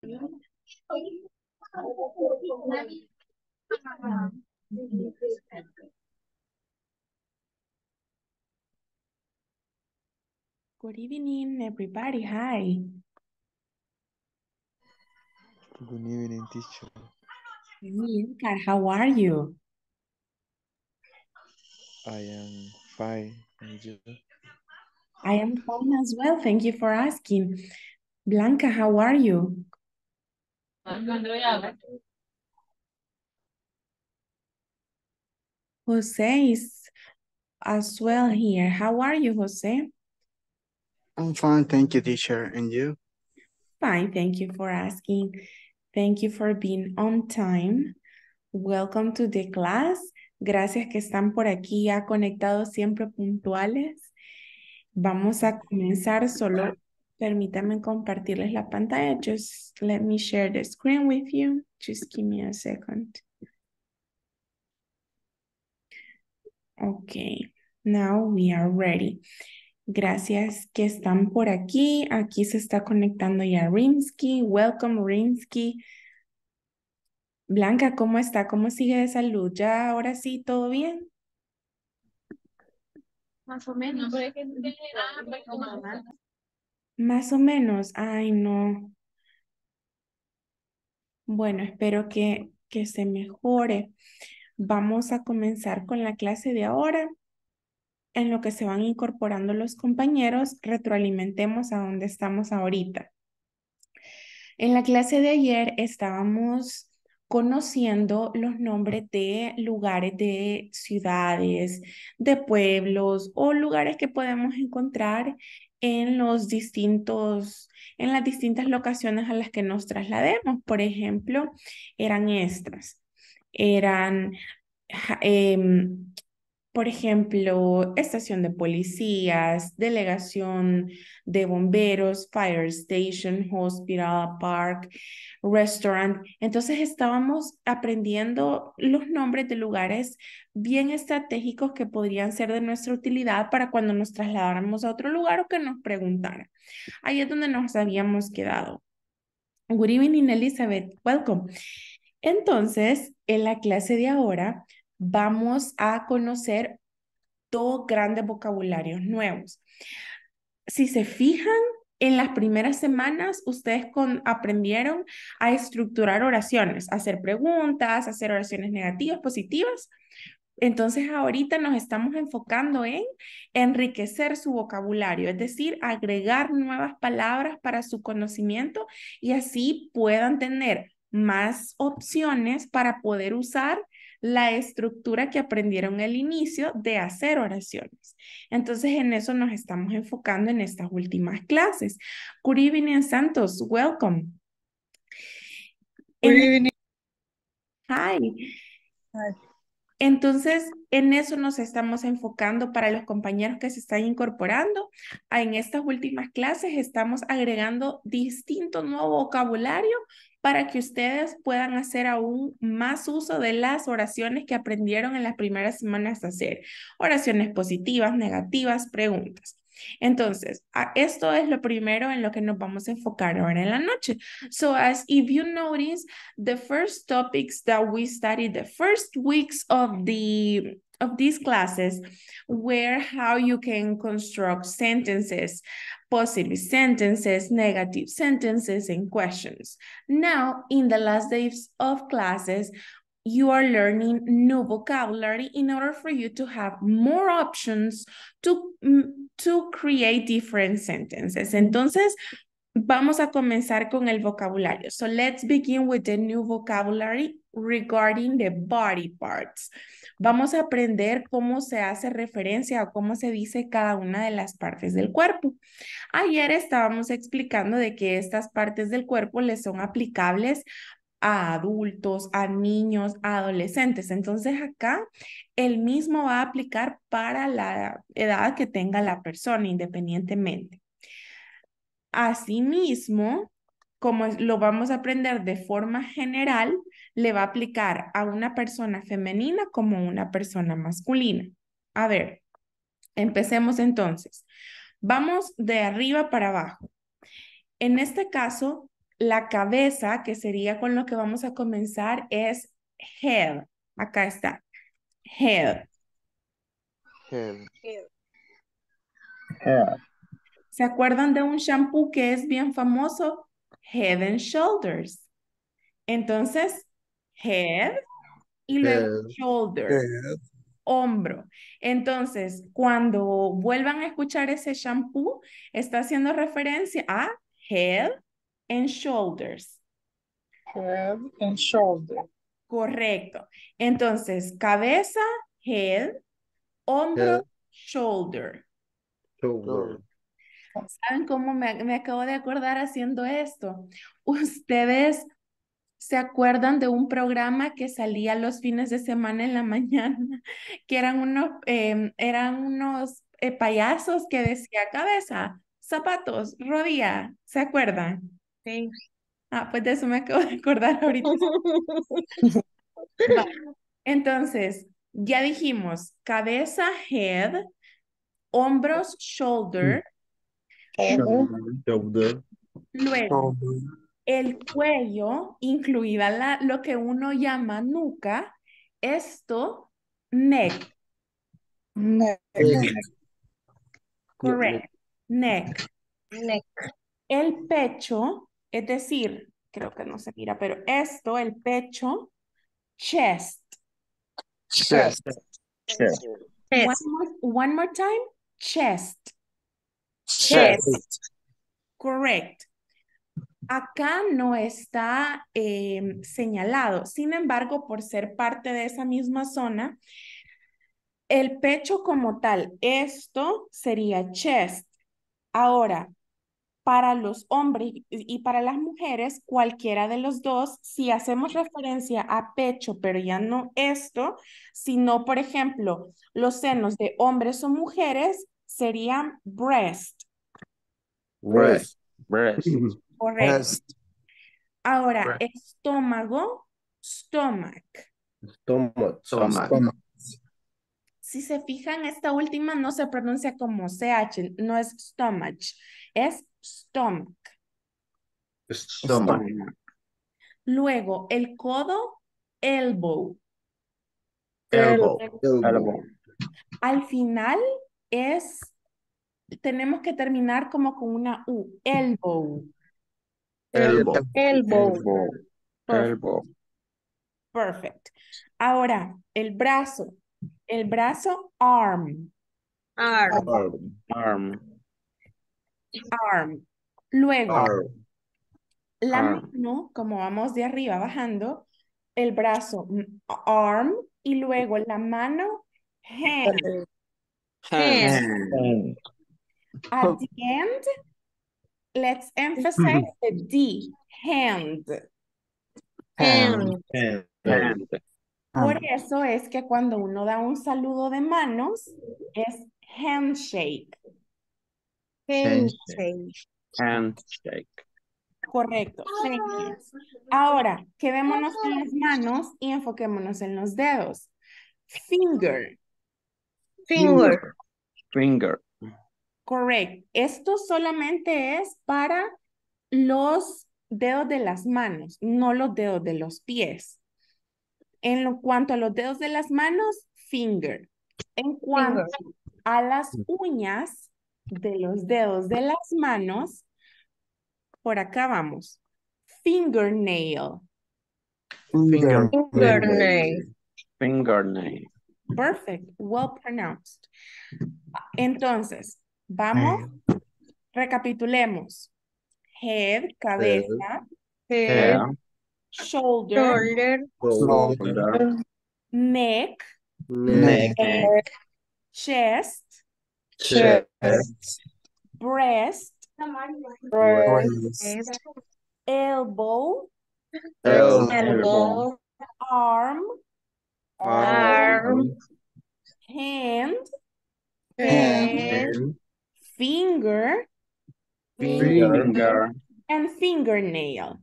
Good evening, everybody. Hi. Good evening, teacher. Milcar, how are you? I am fine. And you? I am fine as well. Thank you for asking. Blanca, how are you? Jose is as well here. How are you, Jose? I'm fine, thank you, teacher. And you? Fine, thank you for asking. Thank you for being on time. Welcome to the class. Gracias que están por aquí ya conectados siempre puntuales. Vamos a comenzar, solo permítanme compartirles la pantalla. Just let me share the screen with you. Just give me a second. Okay, now we are ready. Gracias que están por aquí. Aquí se está conectando ya Rimsky. Welcome, Rimsky. Blanca, ¿cómo está? ¿Cómo sigue de salud? ¿Ya ahora sí todo bien? Más o menos. Más o menos. Ay, no. Bueno, espero que se mejore. Vamos a comenzar con la clase de ahora. En lo que se van incorporando los compañeros, retroalimentemos a donde estamos ahorita. En la clase de ayer estábamos conociendo los nombres de lugares de ciudades, de pueblos o lugares que podemos encontrar en en las distintas locaciones a las que nos traslademos. Por ejemplo, eran estas. Eran por ejemplo, estación de policías, delegación de bomberos, fire station, hospital, park, restaurant. Entonces estábamos aprendiendo los nombres de lugares bien estratégicos que podrían ser de nuestra utilidad para cuando nos trasladáramos a otro lugar o que nos preguntaran. Ahí es donde nos habíamos quedado. Good evening, Elizabeth. Welcome. Entonces, en la clase de ahora vamos a conocer dos grandes vocabularios nuevos. Si se fijan, en las primeras semanas ustedes aprendieron a estructurar oraciones, a hacer preguntas, a hacer oraciones negativas, positivas. Entonces ahorita nos estamos enfocando en enriquecer su vocabulario, es decir, agregar nuevas palabras para su conocimiento y así puedan tener más opciones para poder usar la estructura que aprendieron al inicio de hacer oraciones. Entonces en eso nos estamos enfocando en estas últimas clases. Good evening, Santos. Welcome. Good evening. Hi. Hi. Entonces, en eso nos estamos enfocando para los compañeros que se están incorporando. En estas últimas clases estamos agregando distinto nuevo vocabulario para que ustedes puedan hacer aún más uso de las oraciones que aprendieron en las primeras semanas a hacer. Oraciones positivas, negativas, preguntas. Entonces, esto es lo primero en lo que nos vamos a enfocar ahora en la noche. So, as if you notice, the first topics that we studied the first weeks of these classes were how you can construct sentences, positive sentences, negative sentences, and questions. Now, in the last days of classes, you are learning new vocabulary in order for you to have more options to create different sentences. Entonces, vamos a comenzar con el vocabulario. So let's begin with the new vocabulary regarding the body parts. Vamos a aprender cómo se hace referencia o cómo se dice cada una de las partes del cuerpo. Ayer estábamos explicando de que estas partes del cuerpo les son aplicables a adultos, a niños, a adolescentes. Entonces acá el mismo va a aplicar para la edad que tenga la persona independientemente. Asimismo, como lo vamos a aprender de forma general, le va a aplicar a una persona femenina como a una persona masculina. A ver, empecemos entonces. Vamos de arriba para abajo. En este caso, la cabeza, que sería con lo que vamos a comenzar, es head. Acá está, head. Head. Head. ¿Se acuerdan de un shampoo que es bien famoso? Head and Shoulders. Entonces, head y luego Head. shoulder, Head. hombro. Entonces, cuando vuelvan a escuchar ese shampoo, está haciendo referencia a head and shoulders. Head and shoulder. Correcto. Entonces, cabeza, head, hombro, Head. shoulder. Shoulder. ¿Saben cómo me acabo de acordar haciendo esto? Ustedes se acuerdan de un programa que salía los fines de semana en la mañana, que eran unos payasos que decía cabeza, zapatos, rodilla, ¿se acuerdan? Sí. Ah, pues de eso me acabo de acordar ahorita. Va. Entonces, ya dijimos cabeza, head, hombros, shoulder, Shoulder. luego el cuello, incluida lo que uno llama nuca, esto, neck, Neck. correct, neck. Neck. El pecho, es decir, creo que no se mira, pero esto, el pecho, chest. Chest. Chest. One more time, chest, Chest. correct. Acá no está señalado, sin embargo, por ser parte de esa misma zona, el pecho como tal, esto sería chest. Ahora, para los hombres y para las mujeres, cualquiera de los dos, si hacemos referencia a pecho, pero ya no esto, sino, por ejemplo, los senos de hombres o mujeres, serían breast. Breast. Correcto. Breast. Ahora, estómago, stomach. Stomach. Si se fijan, esta última no se pronuncia como CH, no es stomach, es stomach. Stomach. Luego, el codo, elbow. Elbow. Al final tenemos que terminar como con una U, elbow. Elbow. Elbow. Perfect. Perfect. Ahora, el brazo, arm, Arm. arm. Luego, la Arm. mano, como vamos de arriba bajando, el brazo, arm, y luego la mano, hand. Hand. At the end, let's emphasize the D, hand. Hand. Por eso es que cuando uno da un saludo de manos, es handshake. Handshake. Correcto. Thank you. Ahora, quedémonos en las manos y enfoquémonos en los dedos. Finger. Finger. Correcto. Esto solamente es para los dedos de las manos, no los dedos de los pies. Cuanto a los dedos de las manos, finger. En cuanto a las uñas de los dedos de las manos, por acá vamos. Fingernail. Fingernail. Perfect. Well pronounced. Entonces, vamos, recapitulemos. Head, cabeza. Head. Shoulder. Neck. Chest. Breast. Elbow. Arm. Hand. Finger. And fingernail.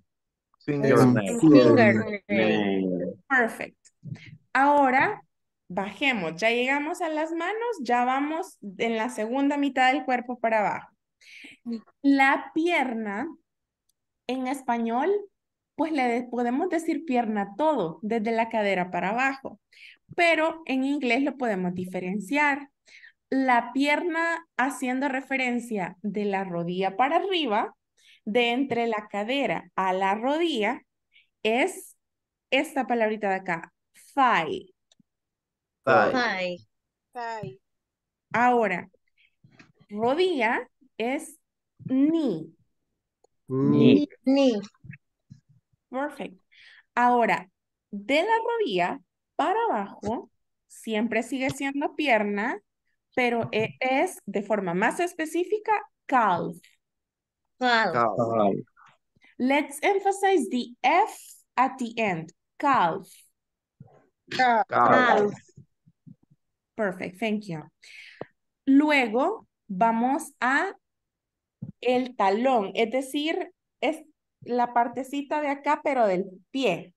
Perfect. Ahora, bajemos. Ya llegamos a las manos, ya vamos en la segunda mitad del cuerpo para abajo. La pierna, En español, pues podemos decir pierna a todo, desde la cadera para abajo, pero en inglés lo podemos diferenciar. La pierna haciendo referencia de la rodilla para arriba, de entre la cadera a la rodilla, es esta palabrita de acá, thigh. Thigh. Thigh. Ahora, rodilla es knee. Knee. Knee. Perfect. Ahora, de la rodilla para abajo, siempre sigue siendo pierna, pero es de forma más específica, calf. Calf. Calf. Let's emphasize the F at the end. Calf. Calf. Calf. Perfect, thank you. Luego vamos a el talón, es decir, es la partecita de acá, pero del pie.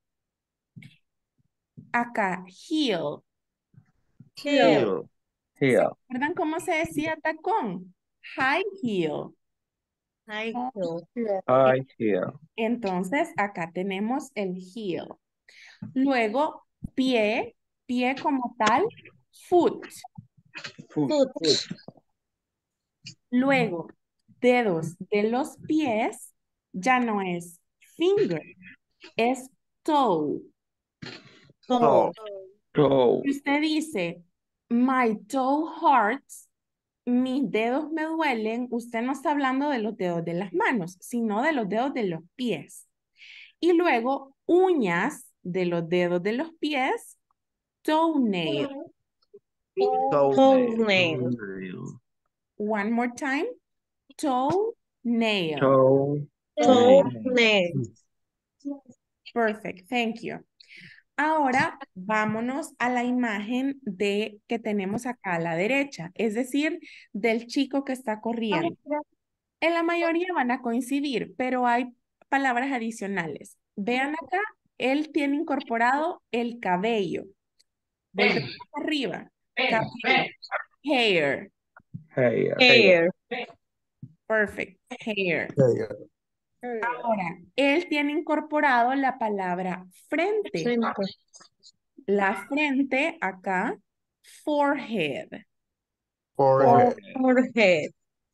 Acá, heel. Heel. Heel. ¿Recuerdan cómo se decía tacón? High heel. High Oh, heel. High heel. entonces, acá tenemos el heel. Luego, pie, pie como tal, foot. Foot. Luego, dedos de los pies, ya no es finger, es toe. Toe. Toe. Si usted dice, my toe hurts, mis dedos me duelen, usted no está hablando de los dedos de las manos, sino de los dedos de los pies. Y luego, uñas de los dedos de los pies, toenail. Toenail. One more time, toenail. Toe. Toenail. Perfect, thank you. Ahora vámonos a la imagen de que tenemos acá a la derecha, es decir, del chico que está corriendo. En la mayoría van a coincidir, pero hay palabras adicionales. Vean acá, él tiene incorporado el cabello. Volvemos arriba. Cabello. Hair. Hair. Hair. Perfect. Hair. Ahora, él tiene incorporado la palabra frente. Frente. La frente acá, forehead. Forehead.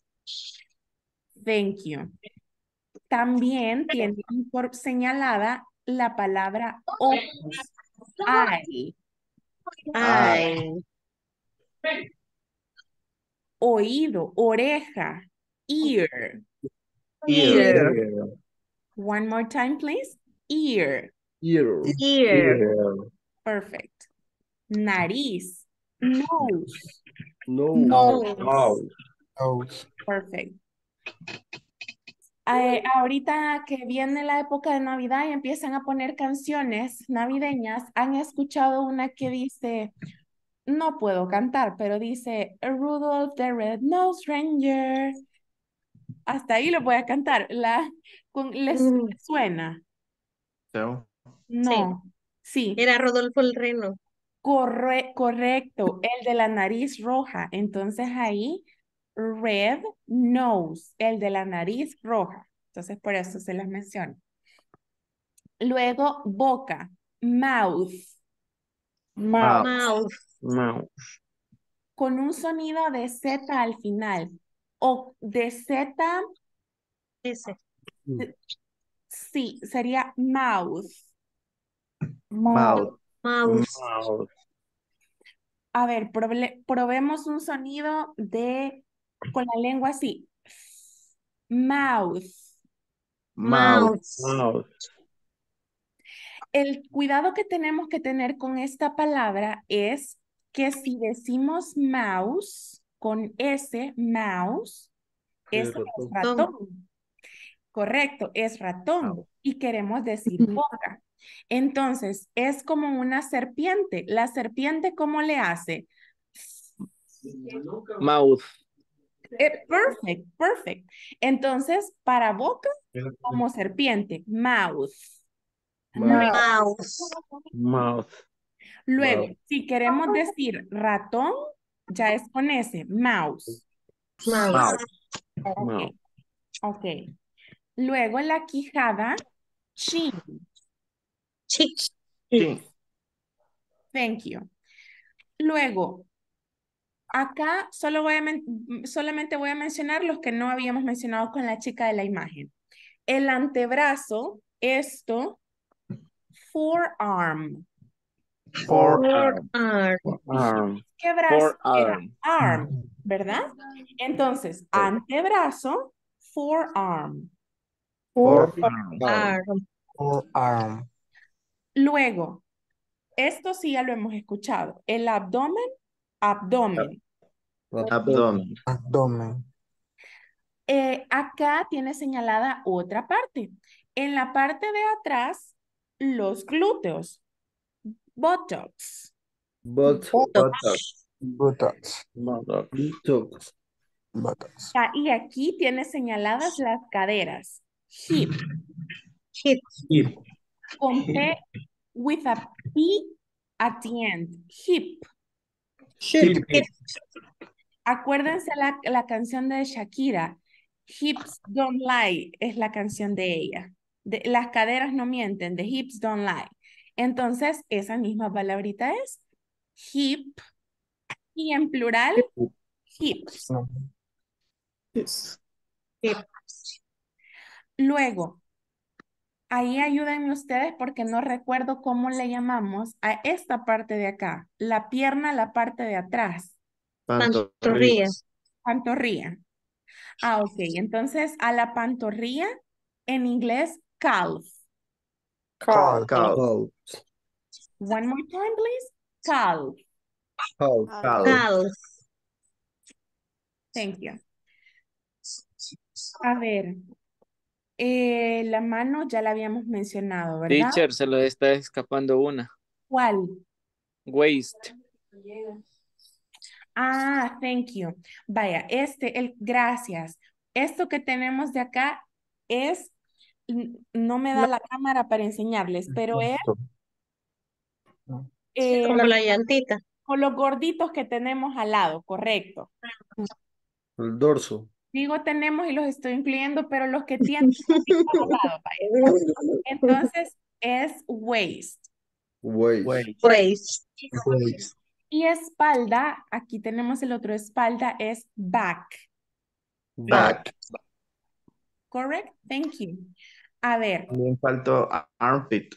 Thank you. También tiene señalada la palabra ojos. Eye. Eye. Oído, oreja. Ear. Ear. One more time, please. Ear. Ear. Perfect. Nariz. Nose. Nose. Nose. Perfect. Ahorita que viene la época de Navidad y empiezan a poner canciones navideñas, han escuchado una que dice, no puedo cantar, pero dice, Rudolph the Red-Nosed Reindeer. Hasta ahí lo voy a cantar. ¿Les suena? No. Sí. Era Rodolfo el Reno. Correcto, el de la nariz roja. Entonces ahí, red nose, el de la nariz roja. Entonces por eso se las menciono. Luego, boca, mouth. Mouth. Mouth. Con un sonido de Z al final. O de Z, Ese. sí, sería mouth. Mouth. Mouth. A ver, probemos un sonido con la lengua así. Mouth. Mouth. Mouth. El cuidado que tenemos que tener con esta palabra es que si decimos mouse con S, mouse, es ratón. Correcto, es ratón. Y queremos decir boca. Entonces, es como una serpiente. La serpiente, ¿cómo le hace? Mouth. Perfect, perfect. Entonces, para boca, como serpiente, mouth. Mouth. Mouth. Luego, si queremos decir ratón, ya es con S, mouse. Mouth. Mouth. Ok. Luego la quijada, chin. Chick. Chin. Thank you. Luego, acá solamente voy a mencionar los que no habíamos mencionado con la chica de la imagen. El antebrazo, esto, forearm. Forearm. Arm. ¿Qué brazo era? Forearm. Arm, ¿verdad? Entonces, antebrazo, forearm. Forearm. Arm. Forearm. Luego, esto sí ya lo hemos escuchado. El abdomen, abdomen. Abdomen. Abdomen. Acá tiene señalada otra parte. En la parte de atrás, los glúteos, buttocks. Buttocks. Buttocks. Buttocks. Buttocks. Y aquí tiene señaladas las caderas, hip, Hip. Hip. con P, with a P at the end, hip. Hip. Hip. Acuérdense la canción de Shakira, Hips Don't Lie, es la canción de ella. Las caderas no mienten, the hips don't lie. Entonces, esa misma palabrita es hip y en plural, hips. No. Yes. Hip. Luego, ahí ayúdenme ustedes porque no recuerdo cómo le llamamos a esta parte de acá. La pierna, la parte de atrás. Pantorrilla. Pantorrilla. Ok. Entonces, a la pantorrilla, en inglés, calf. Calf. Calf. One more time, please. Calf. Calf. Calf. Thank you. A ver, la mano ya la habíamos mencionado, ¿verdad? Teacher, se le está escapando una. ¿Cuál? Waist. Ah, thank you. Vaya, gracias. Esto que tenemos de acá es, no me da la cámara para enseñarles, pero es Como la llantita. con los gorditos que tenemos al lado, correcto. El dorso. Digo tenemos y los estoy incluyendo, pero los que tienen al lado, vaya. Entonces es waist. Waist. Waist. Waist. Y espalda, aquí tenemos el otro espalda, es back. Back. Correct? Thank you. A ver. También faltó armpit.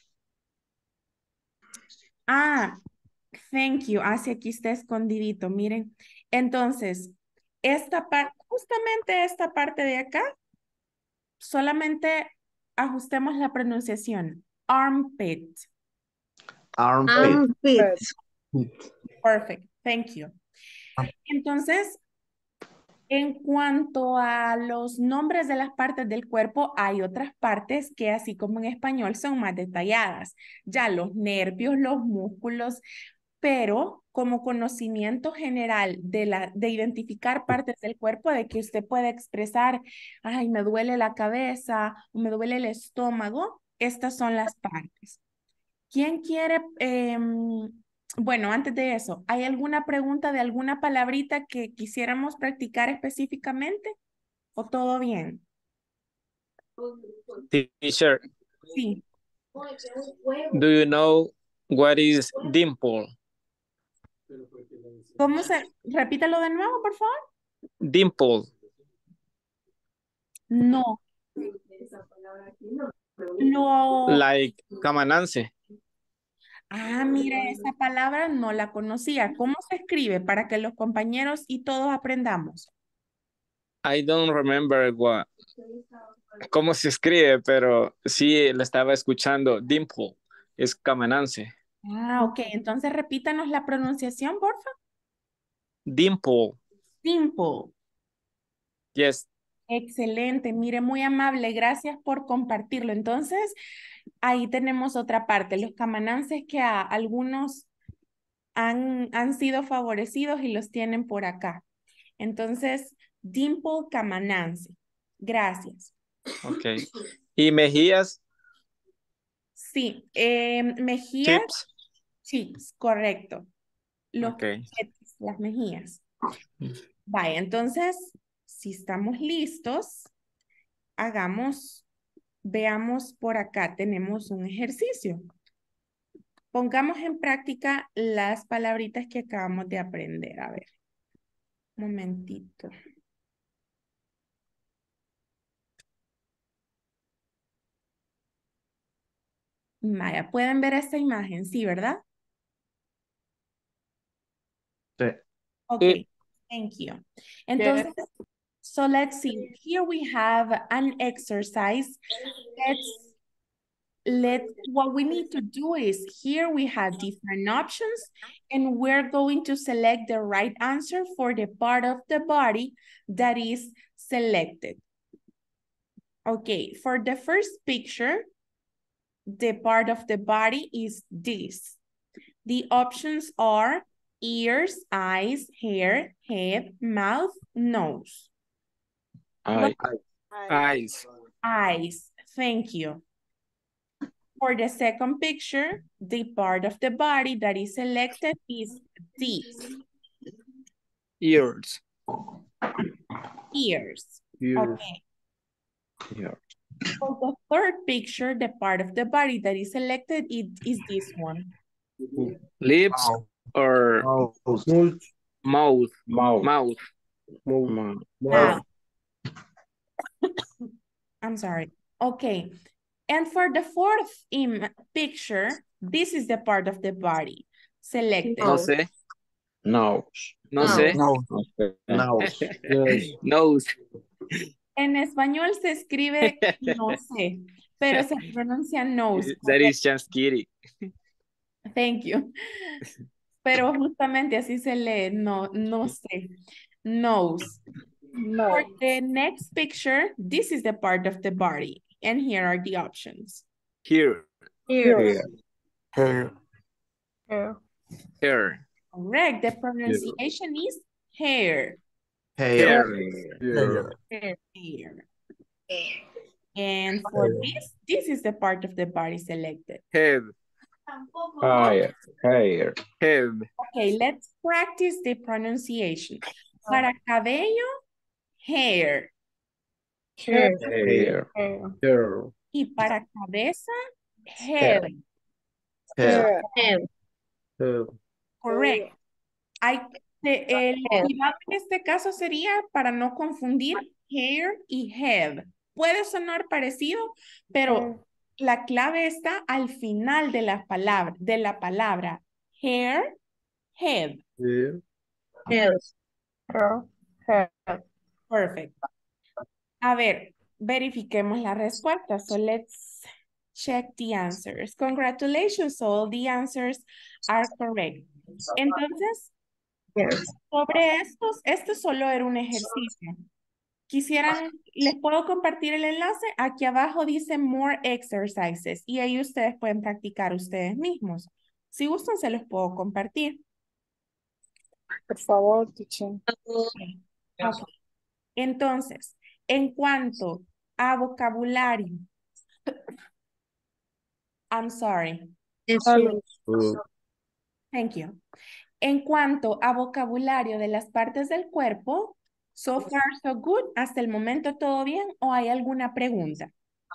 Ah, thank you. Así aquí está escondidito, miren. Entonces, esta parte, justamente esta parte de acá, solamente ajustemos la pronunciación. Armpit. Armpit. Armpit. Perfect. Thank you. Entonces, en cuanto a los nombres de las partes del cuerpo, hay otras partes que, así como en español, son más detalladas. Ya los nervios, los músculos, pero como conocimiento general de identificar partes del cuerpo, de que usted puede expresar, ay, me duele la cabeza o me duele el estómago, estas son las partes. ¿Quién quiere, bueno, antes de eso, ¿hay alguna pregunta de alguna palabrita que quisiéramos practicar específicamente? ¿O todo bien? Teacher, Sí. do you know what is dimple? ¿Cómo se? Repítalo de nuevo, por favor. Dimple. No. Lo... Like camanance. Ah, mira, esa palabra no la conocía. ¿Cómo se escribe para que los compañeros y todos aprendamos? I don't remember cómo se escribe, pero sí la estaba escuchando. Dimple. Es camanance. Ah, ok. Entonces repítanos la pronunciación, por favor. Dimple. Simple. Yes. Excelente, mire, muy amable, gracias por compartirlo. Entonces, ahí tenemos otra parte, los camanances que a algunos han sido favorecidos y los tienen por acá. Entonces, Dimple Camanance. Gracias. Ok. ¿Y mejillas? Sí, mejillas, Chips. chips, correcto. Los Ok. cachetes, las mejillas. Vaya, entonces, si estamos listos, hagamos veamos por acá, tenemos un ejercicio. Pongamos en práctica las palabritas que acabamos de aprender. A ver, un momentito. Vaya, pueden ver esta imagen, sí, ¿verdad? Sí. Okay, thank you. Entonces, so let's see. Here we have an exercise. What we need to do is here we have different options and we're going to select the right answer for the part of the body that is selected. Okay, for the first picture, the part of the body is this. The options are ears, eyes, hair, head, mouth, nose. Eyes. Eyes, thank you. For the second picture, the part of the body that is selected is this. Ears. Ears. Ears. Okay. Ears. For the third picture, the part of the body that is selected is this one. Lips or Nose. mouth. Mouth. Mouth. Mouth. Now, I'm sorry. Okay. And for the fourth picture, this is the part of the body selected. No sé. Nose. No No. sé. No. Nose. Nose. En español se escribe no sé, pero se pronuncia nose. That is just kidding. Thank you. Pero justamente así se lee, no sé. Nose. For the next picture, this is the part of the body. And here are the options. Here. Ears. Hair. Hair. Correct. The pronunciation is hair. Hair. Hair. Hair. And for this is the part of the body selected. Head. Hair. Hair. Head. Okay, let's practice the pronunciation. Para cabello, hair. Hair. Hair. Hair. Y para cabeza, head. Hair. Head. Correct. El cuidado en este caso sería para no confundir hair y head. Puede sonar parecido, pero la clave está al final de la palabra hair, head. Head. Perfect. A ver, verifiquemos la respuesta. So let's check the answers. Congratulations, all the answers are correct. Entonces, sobre este solo era un ejercicio. Quisieran, les puedo compartir el enlace. Aquí abajo dice more exercises y ahí ustedes pueden practicar ustedes mismos. Si gustan, se los puedo compartir. Por favor, teacher. Okay. Entonces, en cuanto a vocabulario, I'm sorry. Thank you. En cuanto a vocabulario de las partes del cuerpo, so far so good, hasta el momento todo bien o hay alguna pregunta?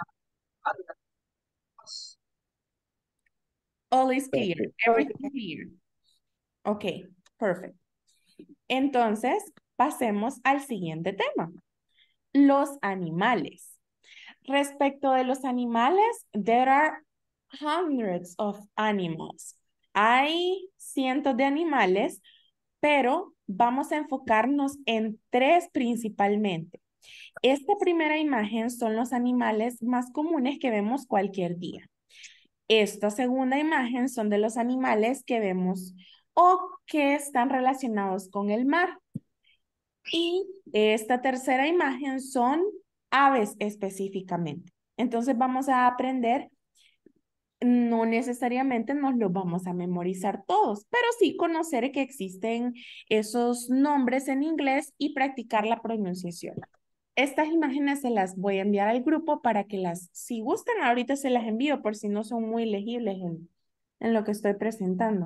All is clear, everything clear. Ok, perfect. Entonces, pasemos al siguiente tema. Los animales. Respecto de los animales, there are hundreds of animals. Hay cientos de animales, pero vamos a enfocarnos en 3 principalmente. Esta primera imagen son los animales más comunes que vemos cualquier día. Esta segunda imagen son de los animales que vemos o que están relacionados con el mar. Y esta tercera imagen son aves específicamente. Entonces vamos a aprender, no necesariamente nos los vamos a memorizar todos, pero sí conocer que existen esos nombres en inglés y practicar la pronunciación. Estas imágenes se las voy a enviar al grupo para que si gustan, ahorita se las envío por si no son muy legibles en lo que estoy presentando.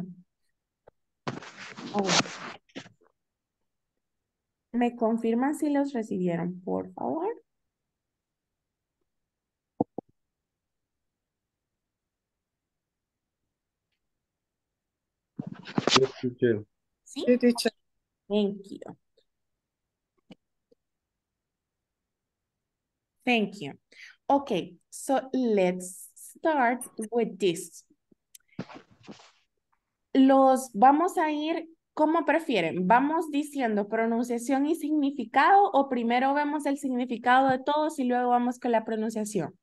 ¿Me confirman si los recibieron, por favor? Yes, teacher. ¿Sí? Sí, teacher. Thank you. Thank you. Okay, so let's start with this. Los vamos a ir, ¿cómo prefieren? ¿Vamos diciendo pronunciación y significado o primero vemos el significado de todos y luego vamos con la pronunciación?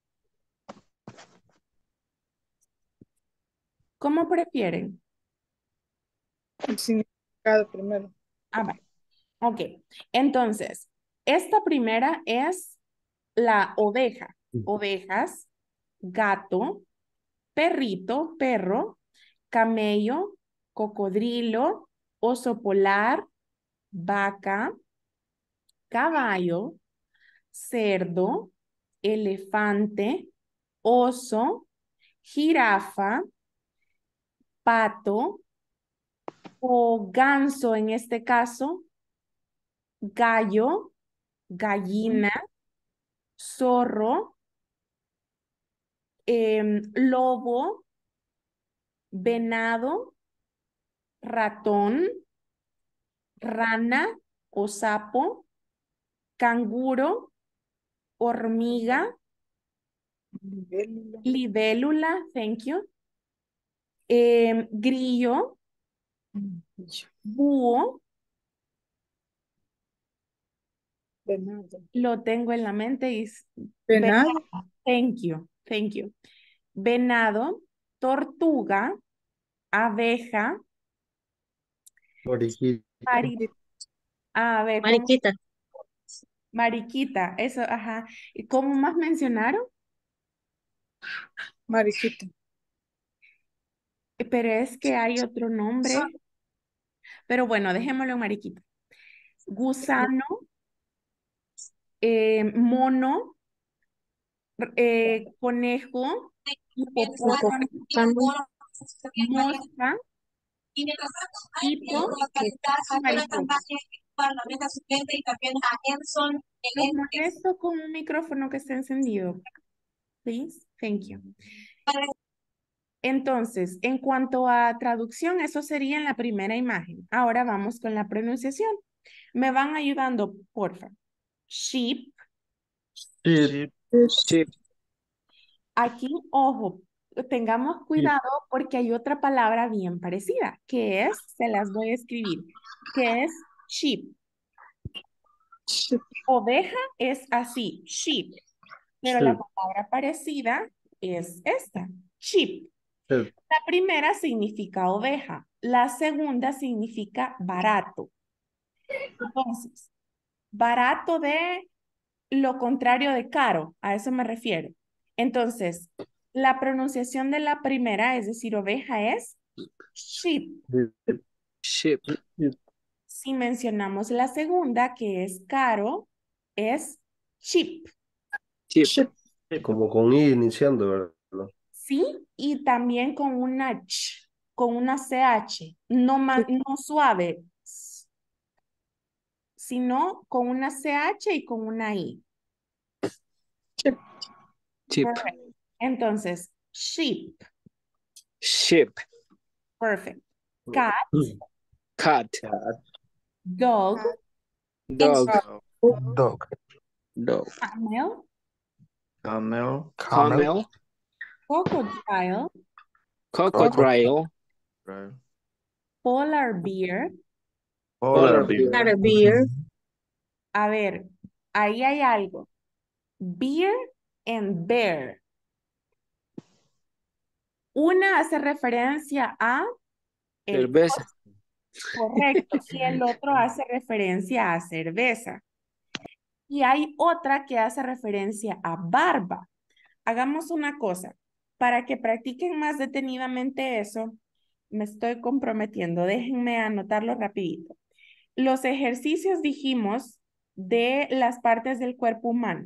¿Cómo prefieren? El significado primero. Ah, vale. Ok, entonces, esta primera es la oveja. Ovejas, gato, perrito, perro, camello, cocodrilo, oso polar, vaca, caballo, cerdo, elefante, oso, jirafa, pato o ganso en este caso, gallo, gallina, zorro, lobo, venado, ratón, rana o sapo, canguro, hormiga, Libélula. libélula, thank you, grillo, búho, Venado. lo tengo en la mente y Venado. thank you. Venado, tortuga, abeja, Orejita. a ver, ¿cómo? Mariquita. Mariquita, eso, ajá. ¿Y cómo más mencionaron? Mariquita. Pero es que hay otro nombre. Pero bueno, dejémoslo en mariquita. Gusano, mono, conejo, hipopótamo, mosca, hipo y mariposa. Los molesto con un micrófono que esté encendido. Please, thank you. Entonces, en cuanto a traducción, eso sería en la primera imagen. Ahora vamos con la pronunciación. Me van ayudando, porfa. Sheep. Sheep. Sheep. Aquí, ojo, tengamos cuidado porque hay otra palabra bien parecida, que es, se las voy a escribir, que es sheep. Oveja es así, sheep, pero la Sheep. palabra parecida es esta, sheep. Sheep. La primera significa oveja, la segunda significa barato. Entonces, barato de lo contrario de caro, a eso me refiero. Entonces, la pronunciación de la primera, es decir, oveja, es sheep. Sheep. Sheep. Si mencionamos la segunda, que es caro, es cheap. Sheep. Como con I iniciando, ¿verdad? Sí, y también con una ch, con una ch, no, no suave, sino con una ch y con una i. Sheep. Correct. Entonces, sheep. Sheep. Perfect. Cat, Cat. dog, Dog. Dog. Dog. camel, Camel. Camel. crocodile, Crocodile. polar bear. Polar bear. bear. Not a beer. A ver, ahí hay algo. Beer and bear. Una hace referencia a el Cerveza. correcto y el otro hace referencia a cerveza. Y hay otra que hace referencia a barba. Hagamos una cosa, para que practiquen más detenidamente eso, me estoy comprometiendo, déjenme anotarlo rapidito. Los ejercicios dijimos de las partes del cuerpo humano.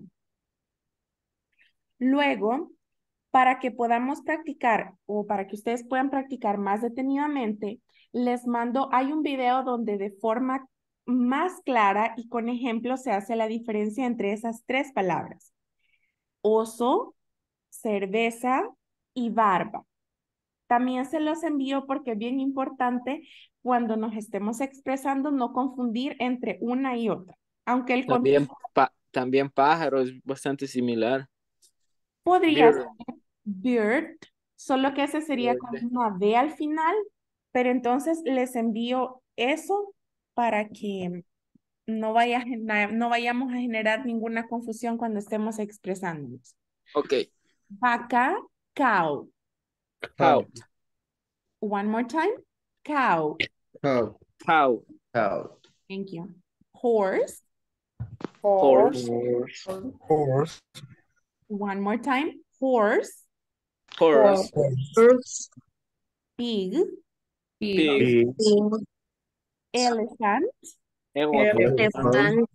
Luego, para que podamos practicar o para que ustedes puedan practicar más detenidamente, les mando, hay un video donde de forma más clara y con ejemplos se hace la diferencia entre esas tres palabras. Oso, cerveza y barba. También se los envío porque es bien importante cuando nos estemos expresando no confundir entre una y otra. Aunque el También, contexto también pájaro es bastante similar. podría Bird. ser bird, solo que ese sería con Bird. una D al final, pero entonces les envío eso para que no vayamos a generar ninguna confusión cuando estemos expresándonos. Ok. Vaca, cow. Cow. One more time. Cow. Cow. Cow. Cow. Thank you. Horse. Horse. Horse. Horse. One more time. Horse. Horse. Horse. Pig. Pig. Pig. Elephant. Elephant.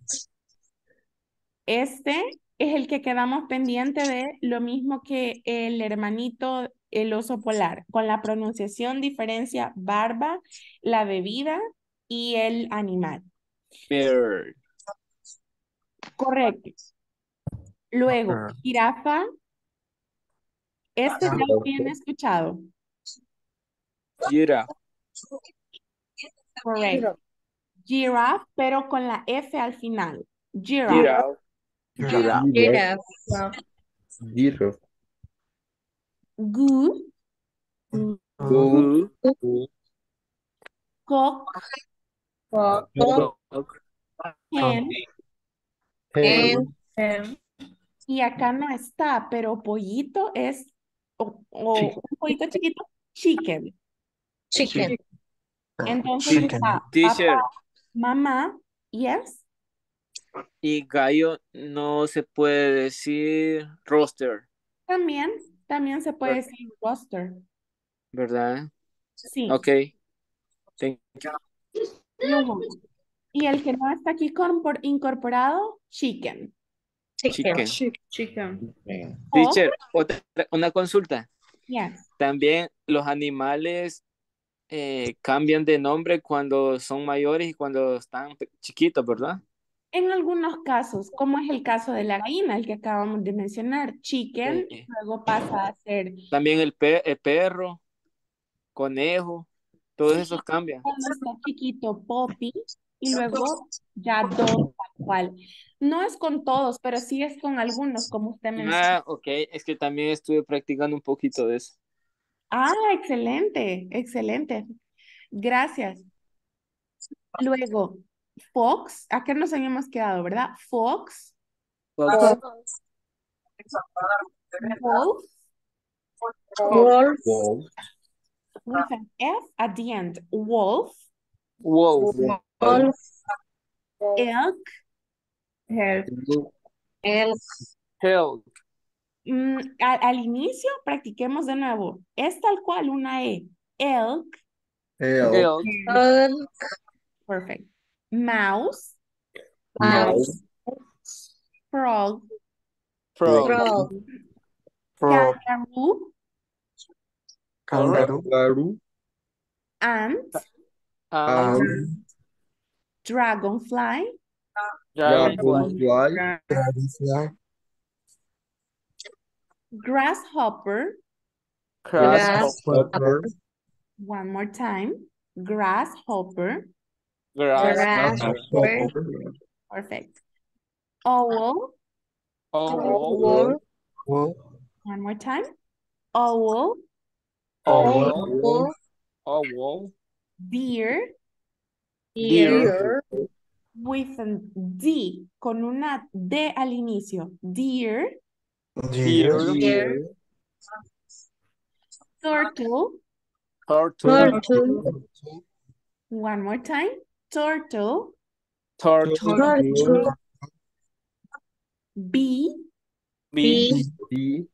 Este es el que quedamos pendiente de lo mismo que el hermanito, el oso polar, con la pronunciación diferencia barba, la bebida y el animal. Bird. Correcto. Luego, jirafa. Este ya lo tienen escuchado. Giraffe. Correcto. Giraffe, pero con la F al final. Giraffe. Giraffe. Giraffe. Giraffe. Giraffe. Goose. Goo. Cock. Dog. Hen. Hen. Y acá no está, pero pollito es, un pollito chiquito, chicken. Chicken. Entonces Chicken. está Teacher. papá, mamá, yes. Y gallo no se puede decir roster, También se puede decir roster. ¿verdad? Sí. Ok. Thank you. Luego, y el que no está aquí incorporado, chicken. Chicken. Chicken. O, Teacher, una consulta. yes. También los animales cambian de nombre cuando son mayores y cuando están chiquitos, ¿verdad? En algunos casos, como es el caso de la gallina, el que acabamos de mencionar, chicken, Sí. luego pasa a ser, También el perro, conejo, todos esos cambian. cuando está chiquito, Poppy, y luego ya Dog tal cual. No es con todos, pero sí es con algunos, como usted menciona. Ah, ok, es que también estuve practicando un poquito de eso. Ah, excelente, excelente. Gracias. Luego, Fox, acá nos habíamos quedado, ¿verdad? Fox, Fox. Wolf, Wolf. Wolf. with an F at the end. Wolf, Wolf. Wolf. elk, Elk. Hell. al inicio practiquemos de nuevo. Es tal cual una E. Elk, Elk. Elk. Elk. perfect. Mouse, Mouse. frog, Frog. Frog. Frog. kangaroo, Kangaroo. Kangaroo. ant, Um, dragonfly, Dragonfly. Dragonfly. Dragonfly. grasshopper, Grasshopper. one more time, grasshopper, Grasshopper. perfect. Owl, Owl. Wolf. one more time, owl, Owl. Owl. deer, Deer. with a D, con una D al inicio, deer, Deer. Deer. turtle, Turtle. Turtle. one more time, turtle, Turtle. bee, Bee. Bee.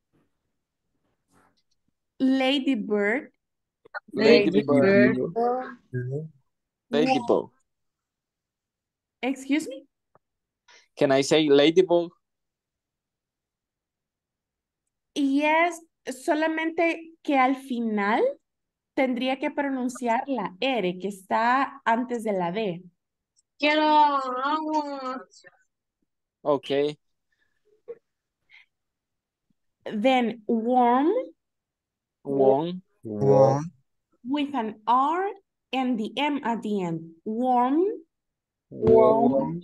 ladybird, Ladybird. Deer. Ladybug. excuse me, Can I say ladybug? y es solamente que al final tendría que pronunciar la R que está antes de la D. Quiero agua. Okay. Then worm, One. Warm. with an R and the M at the end. Worm, Warm.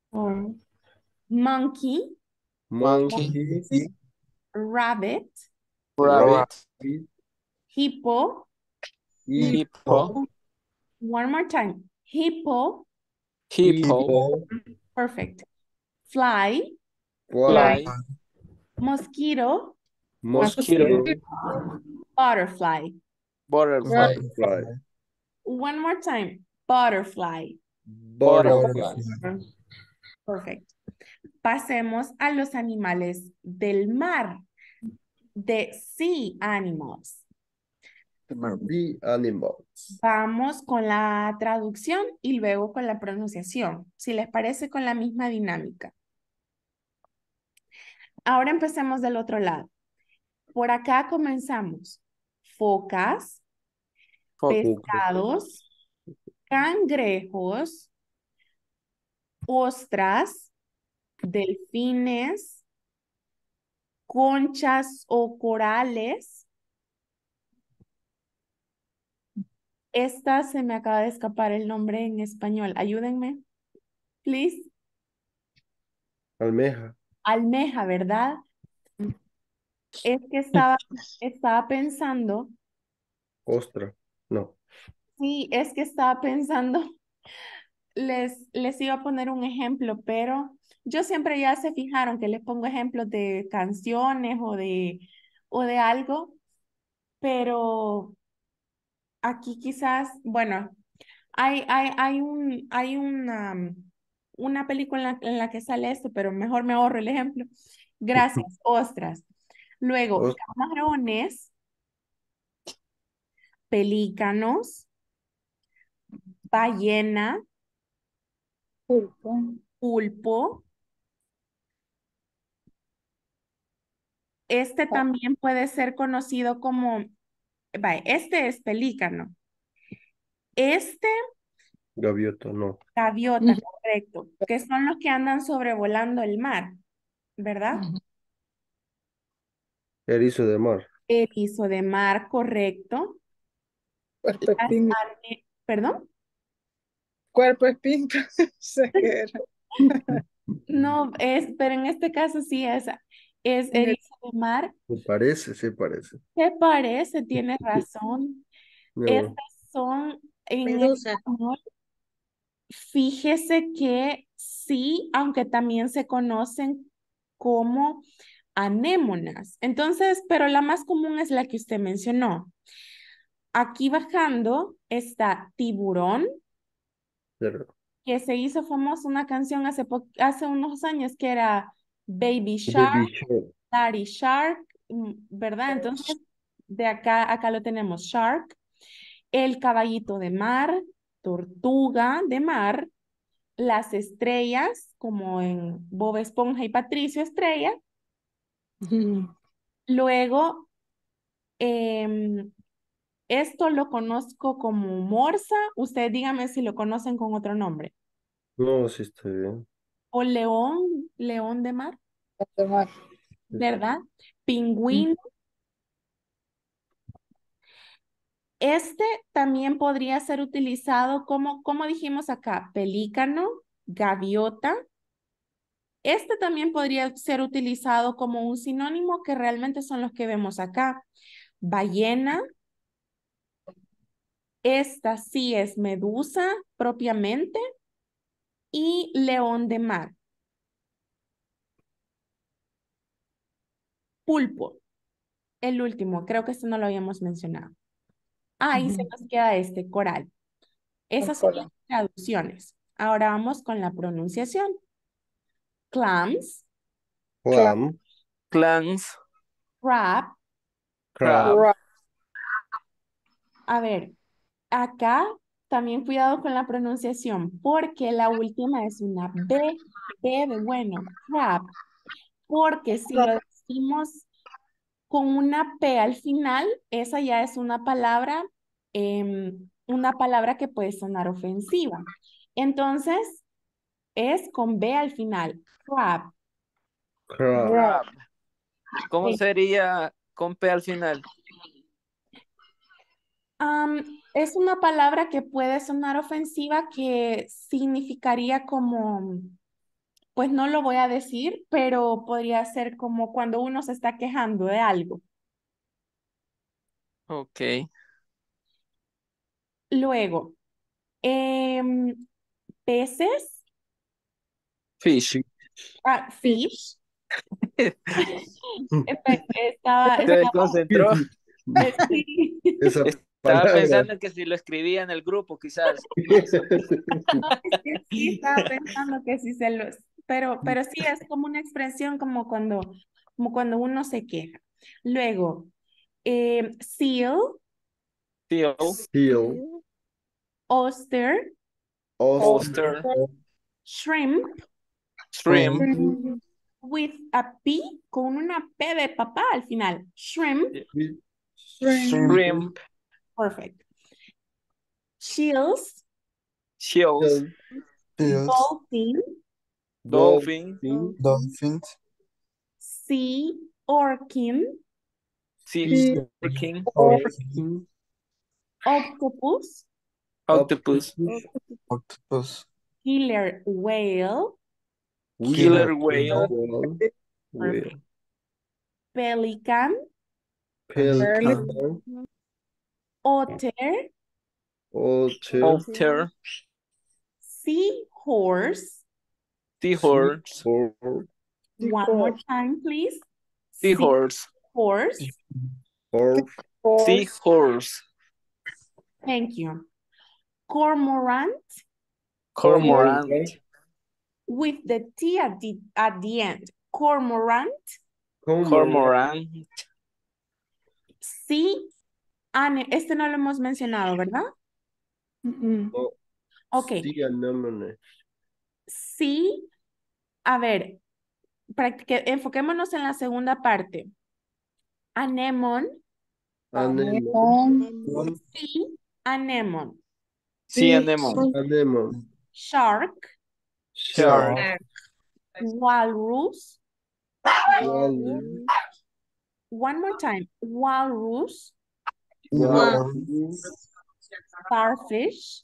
monkey, Monkey. rabbit, Rabbit. hippo. Hippo. One more time. Hippo, Hippo. perfect. Fly, Fly. mosquito, Mosquito. butterfly. Butterfly. Fly. One more time. Butterfly. Butterfly. Perfect. Pasemos a los animales del mar. The sea animals. The animals. Vamos con la traducción y luego con la pronunciación. Si les parece, con la misma dinámica. Ahora empecemos del otro lado. Por acá comenzamos. Focas, pescados, cangrejos, ostras, delfines, conchas o corales. Esta se me acaba de escapar el nombre en español. Ayúdenme, please. Almeja. Almeja, ¿verdad? Es que estaba pensando, Ostra. No. sí, es que estaba pensando, les iba a poner un ejemplo, pero yo siempre ya se fijaron que les pongo ejemplos de canciones o de algo, pero aquí quizás, bueno, hay una película en la que sale esto, pero mejor me ahorro el ejemplo. Gracias, ostras. Luego, camarones, pelícanos, ballena, Pulpo. pulpo. Este también puede ser conocido como, este es pelícano. Este, Gaviota. No. gaviota, correcto, que son los que andan sobrevolando el mar, ¿verdad? Erizo de mar. Erizo de mar, correcto. Cuerpo espín. ¿Perdón? Cuerpo espín. Sé que era. No, pero en este caso sí es En el- erizo de mar. Se parece, se parece. ¿Te parece? Tienes razón. No. Estas son en Medusa. español. Fíjese que sí, aunque también se conocen como anémonas. Entonces, pero la más común es la que usted mencionó. Aquí bajando está tiburón, Pero que se hizo famosa una canción hace unos años que era Baby Shark, Baby Shark. Daddy Shark, ¿verdad? Entonces, de acá lo tenemos Shark, el caballito de mar, tortuga de mar, las estrellas, como en Bob Esponja y Patricio Estrella. Luego, esto lo conozco como morsa. Usted dígame si lo conocen con otro nombre. No, sí está bien. O león, león de mar, de mar. ¿verdad? Pingüino. Este también podría ser utilizado como dijimos acá, pelícano, gaviota. Este también podría ser utilizado como un sinónimo que realmente son los que vemos acá. Ballena. Esta sí es medusa propiamente. Y león de mar. Pulpo. El último, creo que este no lo habíamos mencionado. Y se nos queda este, coral. Esas son las traducciones. Ahora vamos con la pronunciación. Clams, Clam. Clans. crab. Crab. Ra- A ver, acá también cuidado con la pronunciación, porque la última es una B de bueno, crab. Porque si lo decimos con una P al final, esa ya es una palabra que puede sonar ofensiva. Entonces, es con B al final, crab. Crab. Ra- ¿Cómo Sí. sería con P al final? Es una palabra que puede sonar ofensiva que significaría como, pues no lo voy a decir, pero podría ser como cuando uno se está quejando de algo. Ok. Luego, peces, Fish. fish. Se desconcentró. Sí. Esa Estaba palabra. pensando que si lo escribía en el grupo, quizás. No, es que sí, estaba pensando que sí se los, pero sí es como una expresión como cuando uno se queja. Luego, seal, Seal. Seal. oyster, Oyster. shrimp, Shrimp. with a P, con una P de papá al final. Shrimp, Shrimp. perfect. Chills, Shells. Seals, dolphin, Dolphin. dolphins, sea orkin, Sea Orkin. octopus, Octopus. octopus, killer whale, Killer whale. perfect. Pelican, Pelican. otter, Otter. seahorse. Seahorse. One more time, please. Seahorse. Seahorse. Seahorse. Thank you. Cormorant Cormorant. with the T at the end. Cormorant. Cormorant. Sea este no lo hemos mencionado, ¿verdad? Ok. Sea, a ver, enfoquémonos en la segunda parte. Anemone. Sea anemone. Sea anemone. Shark. Shark. Walrus. One more time. Walrus. Starfish.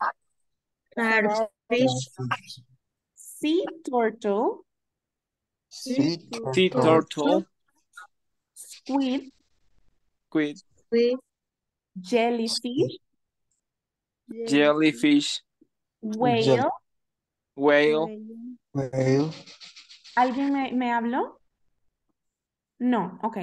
Sea turtle. sea Sea turtle. Squid. Squid. Jellyfish. Jellyfish. Whale. Whale. whale, ¿Alguien me habló? No, ok.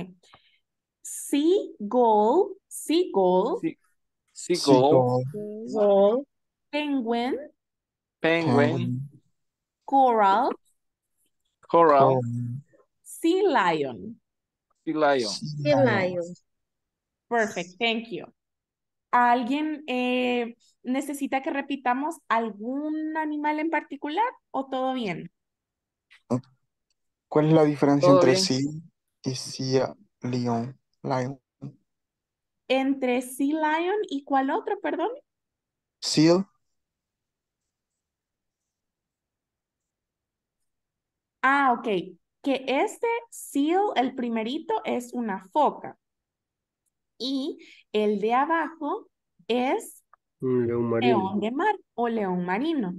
Seagull. Seagull. Seagull. Penguin. Penguin. Coral. Coral. Sea lion. Sea lion. Perfect, thank you. ¿Alguien necesita que repitamos algún animal en particular o todo bien? ¿Cuál es la diferencia Todo entre bien. sea y sea lion? Lion. Entre sea lion y ¿cuál otro, perdón? Seal, Ah, ok. Que este seal, el primerito, es una foca. Y el de abajo es Un león marino. león de mar o león marino.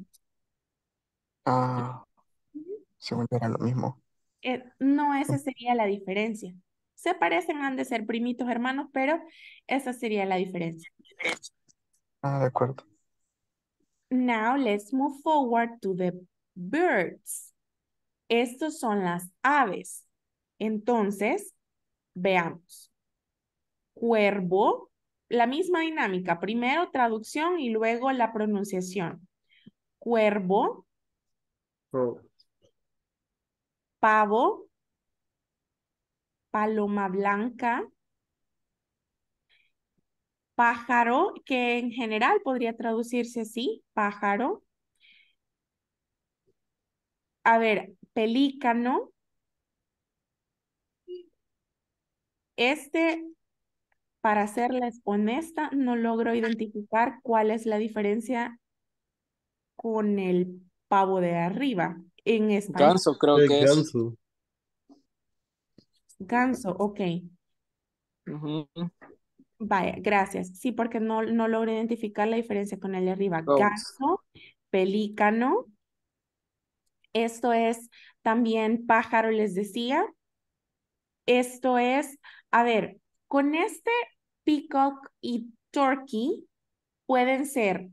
según yo era lo mismo. No, esa sería la diferencia. Se parecen, han de ser primitos hermanos, pero esa sería la diferencia. De acuerdo. Now let's move forward to the birds. Estos son las aves. Entonces, veamos. Cuervo, la misma dinámica. Primero traducción y luego la pronunciación. Cuervo, pavo, paloma blanca, pájaro, que en general podría traducirse así, pájaro. A ver, pelícano. Para serles honesta, no logro identificar cuál es la diferencia con el pavo de arriba. En español, Ganso creo que es. Ganso. ganso, ok. Ujú. Vaya, gracias. Sí, porque no logro identificar la diferencia con el de arriba. Goats. Ganso, pelícano. Esto es también pájaro, les decía. Esto es, a ver, con este peacock y turkey pueden ser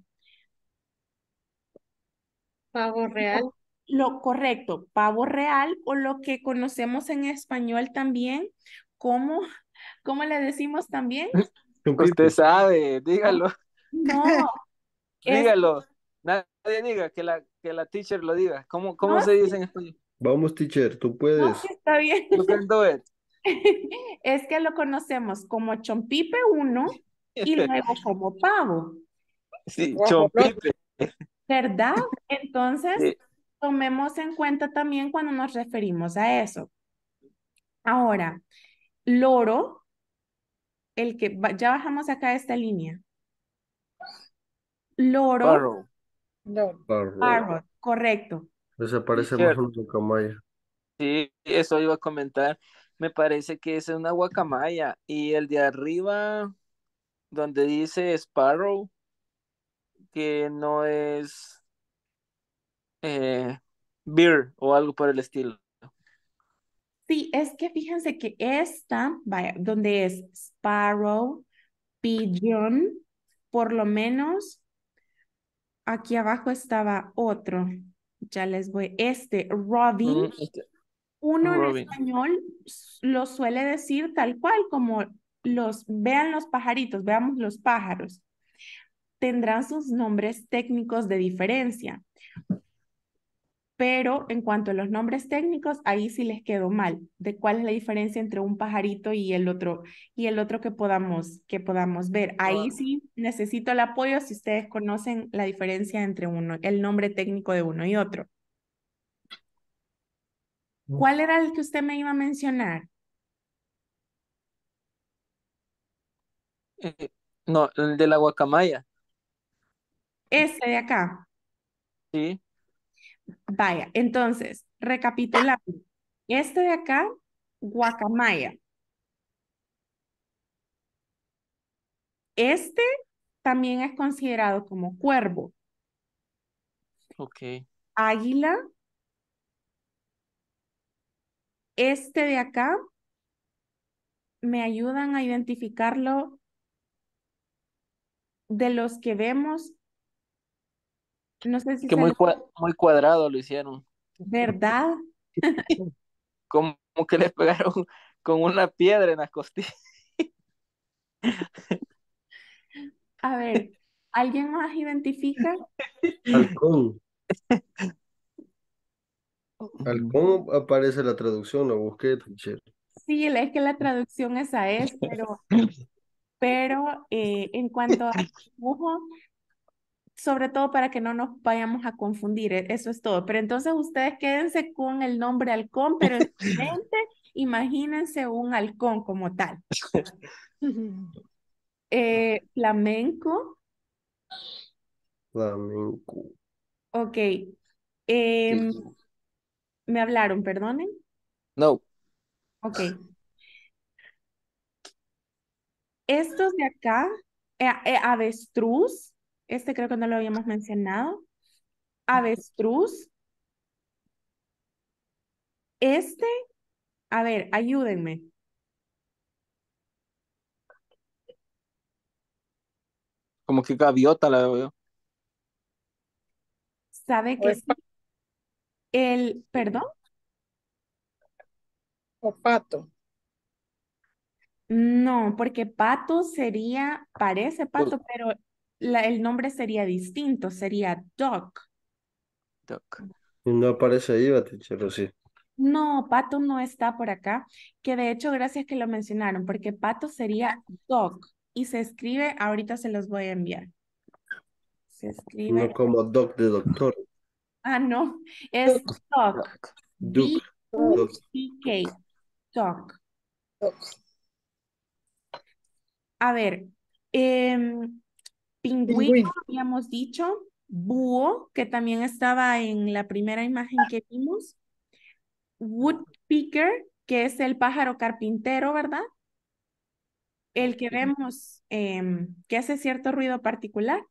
Pavo real. lo correcto, pavo real o lo que conocemos en español también como, ¿cómo le decimos también? Un Usted pipe. sabe, No, dígalo, no, es, dígalo. Nadie diga que la teacher lo diga. ¿Cómo no, se dice en español? Vamos, teacher, tú no, puedes. sí está bien. You can do it. Es que lo conocemos como chompipe uno y luego como pavo, Sí, Guajolote. chompipe. ¿verdad? Entonces, Sí. tomemos en cuenta también cuando nos referimos a eso. Ahora, loro, ya bajamos acá esta línea. Loro, Sparrow. No. Parro. parrot, correcto. Ese parece más Teacher, una camaya. sí, eso iba a comentar. Me parece que es una guacamaya. Y el de arriba, donde dice Sparrow, que no es eh, beer o algo por el estilo. Sí, es que fíjense que esta, vaya, donde es sparrow, pigeon, por lo menos aquí abajo estaba otro. Ya les voy. Robin, uno en Robin. español lo suele decir tal cual, como vean los pajaritos, veamos los pájaros. Tendrán sus nombres técnicos de diferencia, pero en cuanto a los nombres técnicos, ahí sí les quedó mal. ¿De cuál es la diferencia entre un pajarito y el otro que podamos ver? Ahí sí necesito el apoyo si ustedes conocen la diferencia entre uno, el nombre técnico de uno y otro. ¿Cuál era el que usted me iba a mencionar? Eh, no, el de la guacamaya. Ese de acá. Sí, Vaya, entonces, recapitulando. Este de acá, guacamaya. Este también es considerado como cuervo. ok. Águila. Este de acá, me ayudan a identificarlo de los que vemos. No sé si Que se muy, les... muy cuadrado lo hicieron. ¿Verdad? Como que le pegaron con una piedra en las costillas. A ver, ¿alguien más identifica? Halcón. Halcón aparece la traducción, lo busqué, teacher. Sí, es que la traducción esa es, pero en cuanto a dibujo, sobre todo para que no nos vayamos a confundir, eso es todo. Pero entonces ustedes quédense con el nombre halcón, pero en su mente imagínense un halcón como tal. Flamenco, Flamenco. ok. Sí. Em, me hablaron, perdonen. No, Ok. Estos de acá, avestruz, este creo que no lo habíamos mencionado. Avestruz, este, a ver, ayúdenme. como que gaviota la veo yo. ¿Sabe O, que es sí? Perdón, o pato. no, porque pato parece Uy, pato, pero el nombre sería distinto, sería duck. duck. Y no aparece ahí, va, teacher, ¿o sí? No, pato no está por acá, que de hecho, gracias que lo mencionaron, porque pato sería dog y se escribe, ahorita se los voy a enviar. Se No escribe, como doc de doctor. no, es dog, Duck. Duke. Doc. D-U-C-K, dog. Duck. A ver, pingüino, Pingüino. habíamos dicho, búho, que también estaba en la primera imagen que vimos, woodpecker, que es el pájaro carpintero, ¿verdad? el que vemos que hace cierto ruido particular.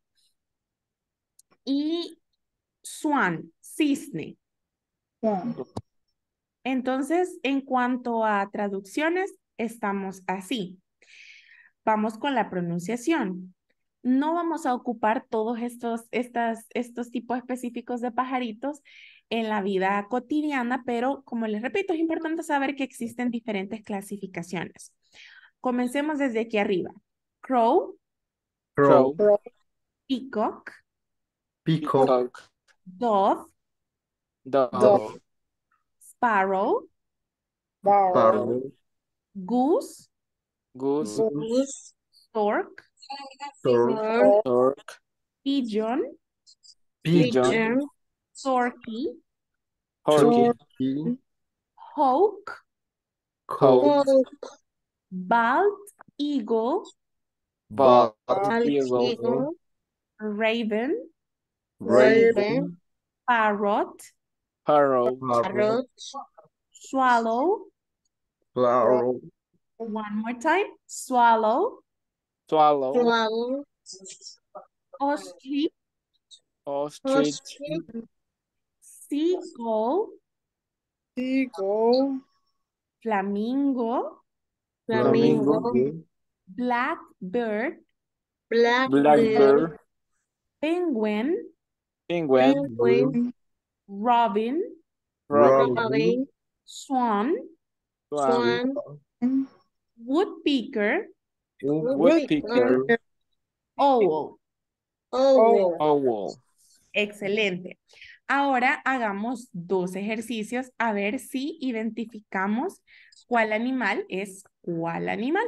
Y swan, cisne. Swan. Entonces, en cuanto a traducciones, estamos así. Vamos con la pronunciación. No vamos a ocupar todos estos tipos específicos de pajaritos en la vida cotidiana, pero como les repito, es importante saber que existen diferentes clasificaciones. Comencemos desde aquí arriba. Crow, Crow, Crow, peacock, peacock, peacock, dove, Dog. dove, sparrow, Barrow. parrot, goose, goose, Goose. stork, stork, Stork. stork, pigeon, pigeon, Pigeon. turkey, turkey, turkey, hawk, cock, Hawk. bald eagle, bald bald eagle, Eagle. raven, Raven. parrot, parrot, Parrot. swallow, flower, one more time, swallow, swallow, Swallow. ostrich, ostrich, Ostrich. seagull, Eagle. flamingo, Flamingo. flamingo, blackbird, Blackbird. blackbird, penguin, penguin, Penguin. robin, robin, robin, swan, swan, Swan. woodpecker, woodpecker, woodpecker, owl. Owl. owl. Excelente. Ahora hagamos dos ejercicios a ver si identificamos cuál animal es cuál animal.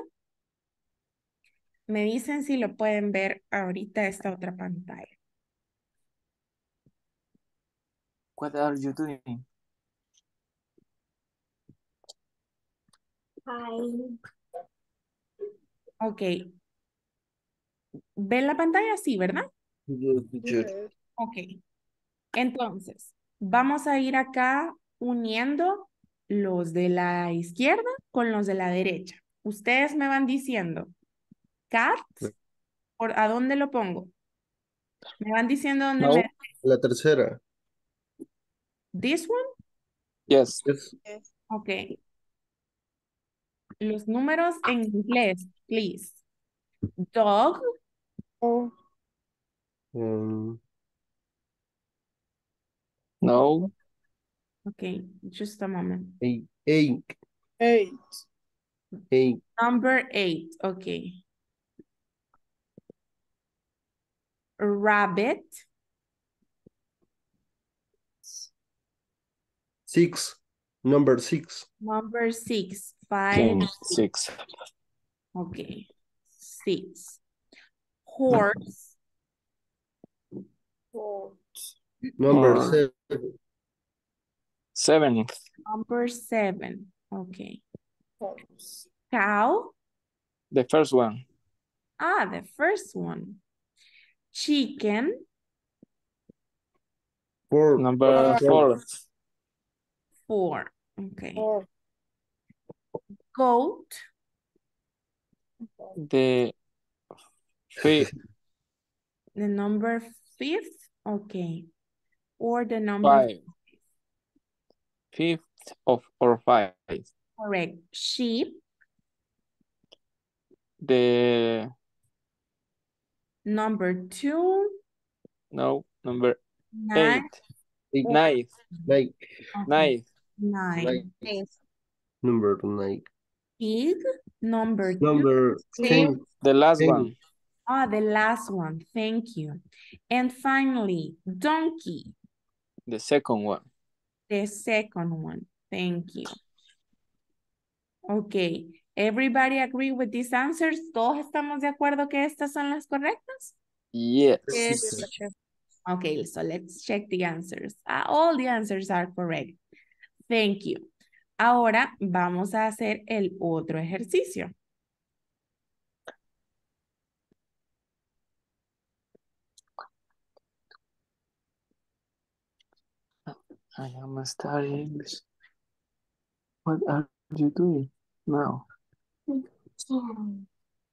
Me dicen si lo pueden ver ahorita esta otra pantalla. What are you doing? Ok. ¿Ven la pantalla? Sí, ¿verdad? yes, teacher. Ok. Entonces, vamos a ir acá uniendo los de la izquierda con los de la derecha. Ustedes me van diciendo, cat, ¿a dónde lo pongo? Me van diciendo dónde No? La tercera, This one? Yes. es Ok. Los números en inglés, please. Dog. um, No. Ok, just a moment. eight, eight, 8. eight, Number 8. Ok. Rabbit. six, number six, Number 6. Okay. 5. 6. Ok. 6. Horse. number Or seven, 7. Number 7. Ok. Cow. The first one. Ah, the first one. Chicken. four, Number four, 4. 4. Ok. Goat. The fifth. The number 5th. Ok. Or the number 5. Fifth of or 5. correct. Sheep. The Number 2. no number 9. 8. eight, Ninth. nine, Okay. Ninth. 9. nine, number nine, Pig. Number 2. number 10, The last 10, one. Ah, the last one. Thank you. And finally, donkey. The second one. The second one. Thank you. Okay. Everybody agree with these answers? ¿Todos estamos de acuerdo que estas son las correctas? Yes. Yes. Okay, so let's check the answers. All the answers are correct. Thank you. Ahora vamos a hacer el otro ejercicio. I am studying English. What are you doing now?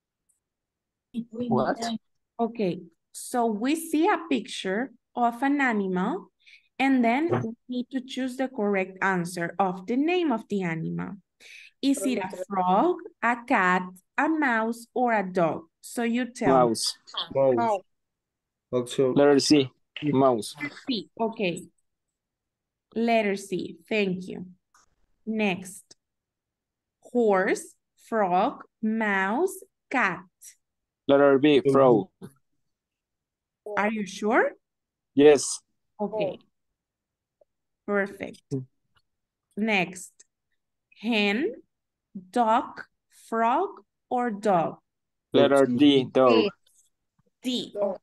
What? Okay, so we see a picture of an animal and then we need to choose the correct answer of the name of the animal. Is it a frog, a cat, a mouse, or a dog? So you tell me. Mouse. Mouse. Mouse. Option Letter C. Mouse. C, okay. Letter C, thank you. Next. Horse, frog, mouse, cat. Letter B. Frog. Are you sure? Yes. Okay. Perfect. Next. Hen, duck, frog, or dog? Letter D. Dog. D. Okay.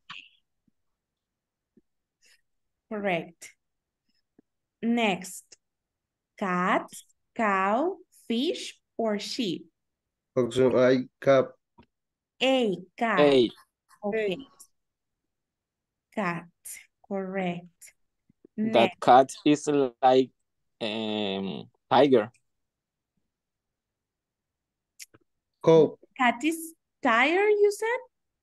Correct. Next. Cat, cow, fish, or sheep? option I, cap. A, cat. A. Okay. Cat. Correct. That Next. cat is like tiger. Cow. Cat is tired, you said?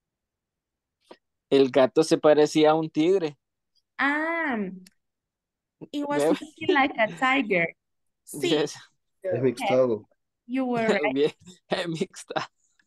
El gato se parecía a un tigre. Ah, it was Ve- looking like a tiger. Sí, Yes. Es mixtado. you were right. Bien, mixta.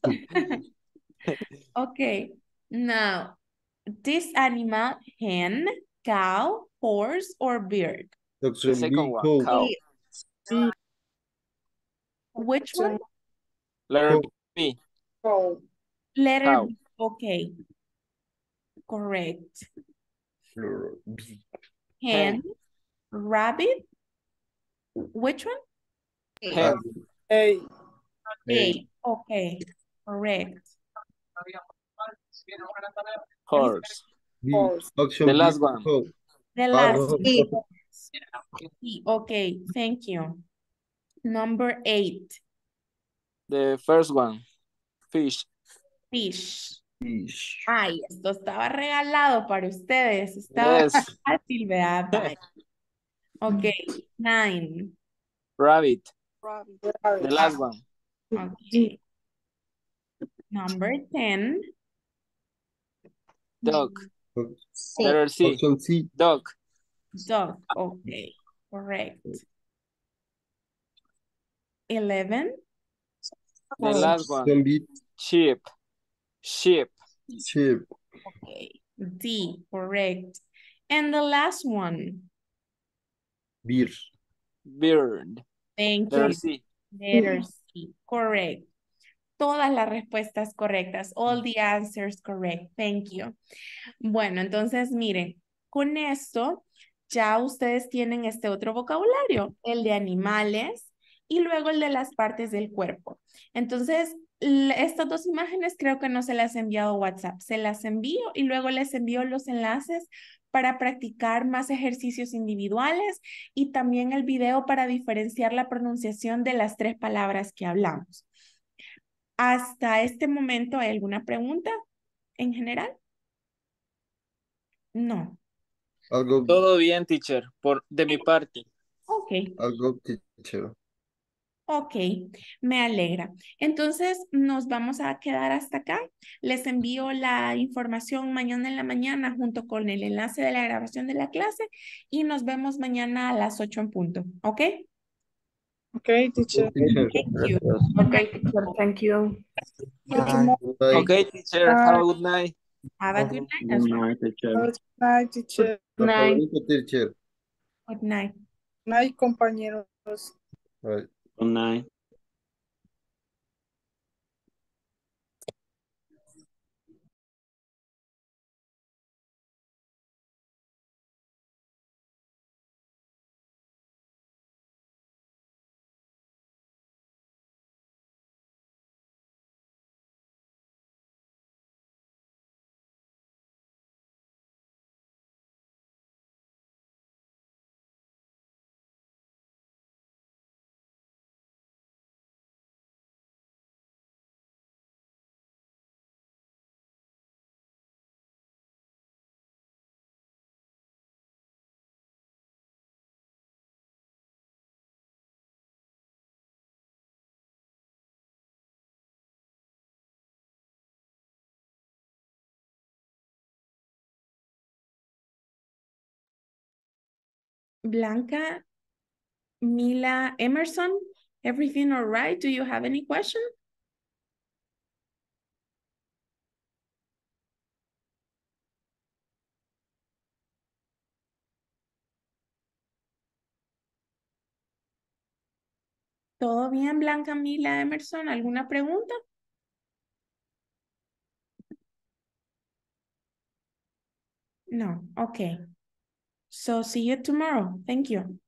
Okay. Now, this animal, hen, cow, horse, or bird? The Option second B, one, cow. cow. B. Which one? Letter Cow. B. Cow. Letter Cow. B. Okay. Correct. Plural, B. Hen, rabbit. Which one? Hen. A. A. Okay. Correct. Horse. B. Horse. Option The B, last one. cow. The Ah, last no. B. Okay. Thank you. Number 8. The first one. Fish. Fish. Fish. Ay, esto estaba regalado para ustedes. Estaba Yes. fácil, ¿verdad? Bye. Ok, 9. Rabbit. Rabbit. The last one. Ok. Number 10. Dog. C. Letter C. Option C. Dog. Dog. Ok, correct. 11. The last one. Option B, Sheep. Sheep. sheep. Ok, D, correct. And the last one. Beer. Bird. Thank Letter you. C. Letter C, correct. Todas las respuestas correctas. All the answers correct. Thank you. Bueno, entonces miren, con esto ya ustedes tienen este otro vocabulario, el de animales y luego el de las partes del cuerpo. Entonces, estas dos imágenes creo que no se las he enviado a WhatsApp. Se las envío y luego les envío los enlaces para practicar más ejercicios individuales y también el video para diferenciar la pronunciación de las 3 palabras que hablamos. Hasta este momento, ¿hay alguna pregunta en general? No. Algo, Todo bien, teacher. De mi parte. Ok, algo, teacher. ok, me alegra. Entonces, nos vamos a quedar hasta acá. Les envío la información mañana en la mañana junto con el enlace de la grabación de la clase y nos vemos mañana a las 8 en punto. ¿Ok? Okay, teacher. Teacher. Thank you. Okay, teacher, thank you. See you Bye. tomorrow. Good night. Okay, teacher. Have a good night. Have a good night Good as well. night, teacher. Good night, teacher. Good Hasta night. luego, teacher. Good night. Night, compañeros. Bye. Good night. Blanca, Mila, Emerson, everything all right? Do you have any question? ¿Todo bien, Blanca, Mila, Emerson? ¿Alguna pregunta? No, okay. So see you tomorrow. Thank you.